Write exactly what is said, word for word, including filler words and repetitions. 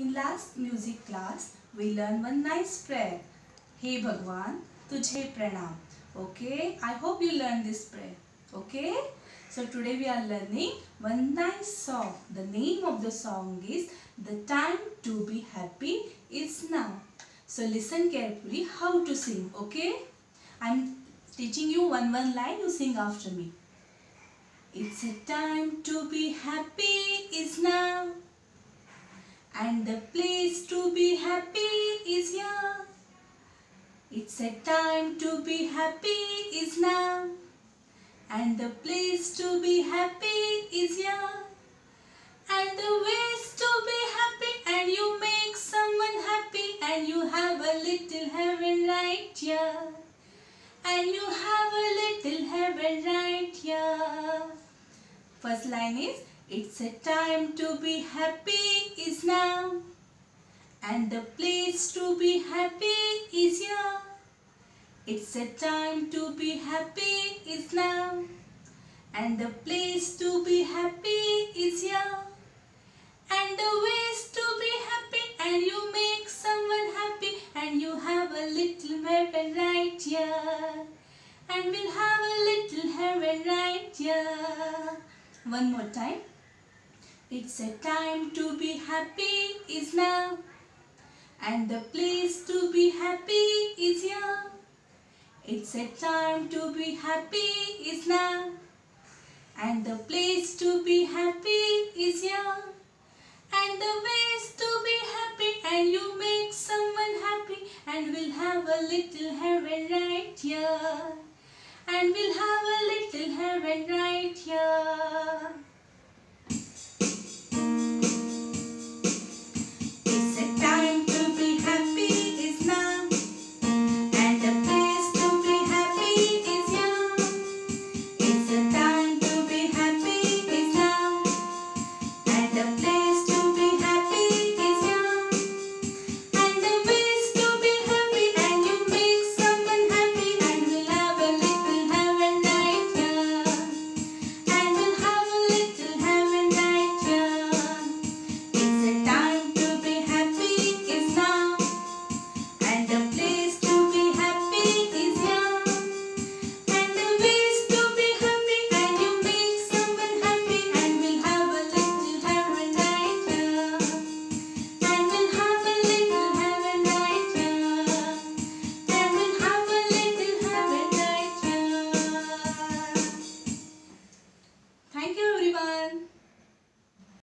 In last music class, we learned one nice prayer. Hey Bhagwan, tujhe pranam. Okay, I hope you learned this prayer. Okay, so today we are learning one nice song. The name of the song is The Time to Be Happy Is Now. So listen carefully how to sing. Okay, I am teaching you one one line. You sing after me. It's a time to be happy is now, and the place to be happy is here. It's a time to be happy is now, and the place to be happy is here. And the ways to be happy, and you make someone happy, and you have a little heaven right here. And you have a little heaven right here. First line is, it's a time to be happy is now, and the place to be happy is here. It's a time to be happy is now, and the place to be happy is here. And the ways to be happy, and you make someone happy, and you have a little heaven right here. And we'll have a little heaven right here. One more time. It's a time to be happy is now, and the place to be happy is here. It's a time to be happy is now, and the place to be happy is here. And the ways to be happy, and you make someone happy, and we'll have a little heaven right here. And we'll have a little heaven right here.